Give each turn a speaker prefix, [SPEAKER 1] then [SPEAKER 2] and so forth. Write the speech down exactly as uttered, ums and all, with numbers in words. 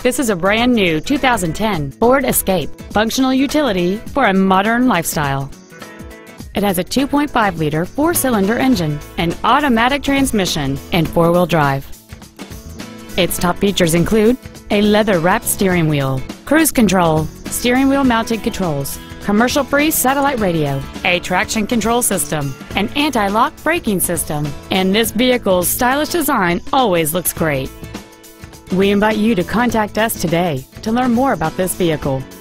[SPEAKER 1] This is a brand new two thousand ten Ford Escape, functional utility for a modern lifestyle. It has a two point five liter four-cylinder engine, an automatic transmission, and four-wheel drive. Its top features include a leather-wrapped steering wheel, cruise control, steering wheel mounted controls, commercial-free satellite radio, a traction control system, an anti-lock braking system, and this vehicle's stylish design always looks great. We invite you to contact us today to learn more about this vehicle.